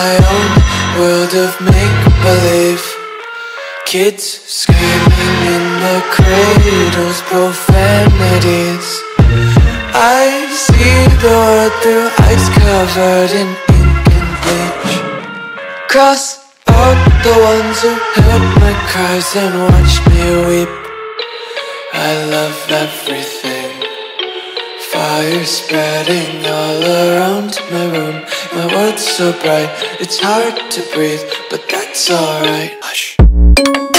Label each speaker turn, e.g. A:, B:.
A: my own world of make-believe. Kids screaming in their cradles, profanities. I see the world through eyes covered in ink and bleach. Cross out the ones who heard my cries and watched me weep. I love everything. Fire spreading all around my room. My world's so bright, it's hard to breathe, but that's alright. Hush.